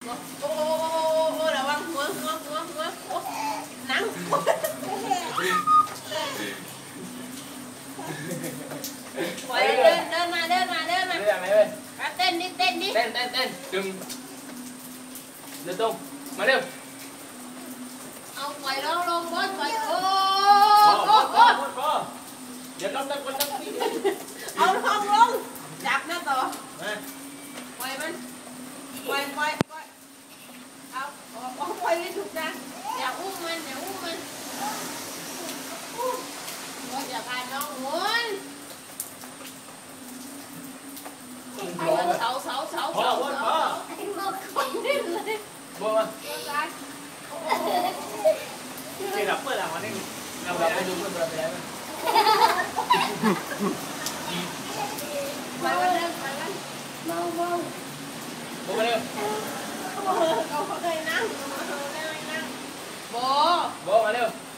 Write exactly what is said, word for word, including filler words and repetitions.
โอ้โหระวังหัวหัวหัวหัวนั่งปล่อยเดินเดินมาเดินมาเดินมาเดินมาเลยเต้นดิเต้นดิเต้นเต้นเต้นดึงเดินตรงมาเร็วเอาปล่อยลงลงบนปล่อยโอ้โอ้โอ้เดี๋ยวต้องต้องต้องเอาลงลงจับนะต่อปล่อยมันปล่อยปล่อยปล่อยเอาเอาปล่อยไม่ถูกนะอย่าอุ้มมันอย่าอุ้มมันก็อย่าพาน้องหุนเสาเสาเสาเสาเสาไอ้หมดคนดิ้นเลยบัวจีรับเปิดหลังวันนี้เราไปดูเพื่อนเราไปแล้วไปวันเดิมไปวันเมาเมาบัวมาเร็วเขาเขาเคยนั่งเขาเคยนั่งบัวบัวมาเร็ว